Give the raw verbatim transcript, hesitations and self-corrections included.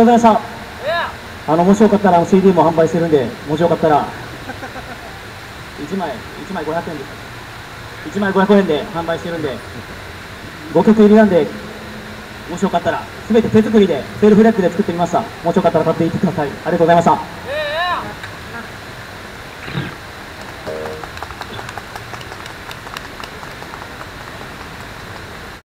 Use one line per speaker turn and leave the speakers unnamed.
ございました。あのもしよかったら シーディー も販売してるんで、もしよかったらいちまいいちまいごひゃくえんです。いちまいごひゃくえんで販売してるんで、ごきょく入りなんで、もしよかったら全て手作りでセルフレックで作ってみました。もしよかったら買っていってください。ありがとうございました。